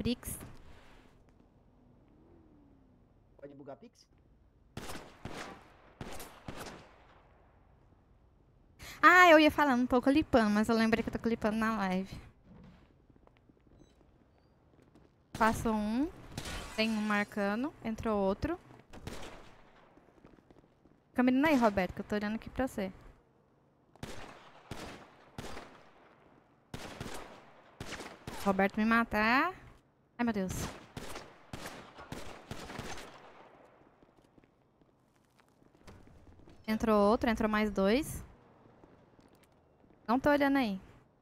Pix. Pode bugar Pix? Ah, eu ia falar, não tô clipando, mas eu lembrei que eu tô clipando na live. Passo um. Tem um marcando. Entrou outro. Fica mirando aí, Roberto, que eu tô olhando aqui pra você. Roberto me matar. Ai, meu Deus. Entrou outro, entrou mais dois. Não tô olhando aí.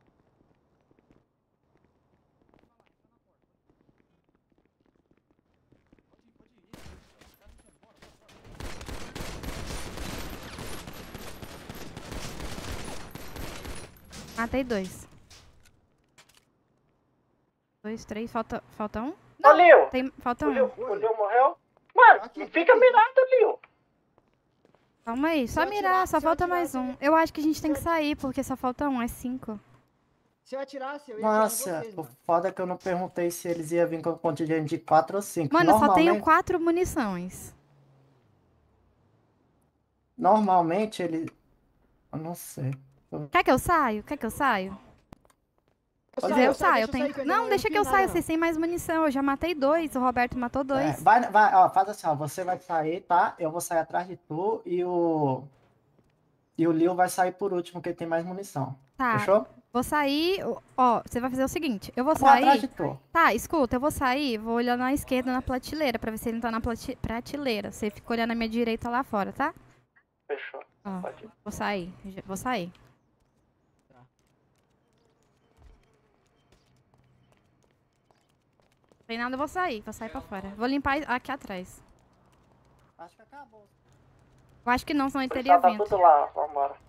Matei dois. Dois, três, falta um? Não, Ô, Lil! falta O Lil um. morreu? Mano, Aqui, fica aqui. mirado, Lil! Calma aí, Se só eu mirar, atirar- só se eu falta atirar, mais você um. vê- Eu acho que a gente tem que eu- sair, porque só falta um, é 5. Se eu atirasse, eu ia atirar em Nossa, vocês, o mano. foda é que eu não perguntei se eles iam vir com um contingente de 4 ou 5. Mano, eu só tenho 4 munições. Normalmente ele. Eu não sei. Quer que eu saio? Quer que eu saio? Ô, Quiser, Lil, eu saio. deixa eu sair, que eu ainda Não, deixa que fiz eu nada, saio, não. vocês têm mais munição. Eu já matei 2, o Roberto matou 2. vai, ó, faz assim, ó. Você vai sair, tá? Eu vou sair atrás de tu e o. E o Lil vai sair por último, que ele tem mais munição. Tá, Fechou? vou sair. Ó, você vai fazer o seguinte: eu vou Eu vou atrás sair. de tu. Tá, escuta, eu vou sair, vou olhar na esquerda na prateleira, pra ver se ele não tá na prateleira. Você fica olhando na minha direita lá fora, tá? Fechou. Ó, Pode ir. vou sair, vou sair. Tá. Tem nada, eu vou sair pra fora. Vou limpar aqui atrás. Acho que acabou. Eu acho que não, senão ele teria Tá vindo. tudo lá, vambora.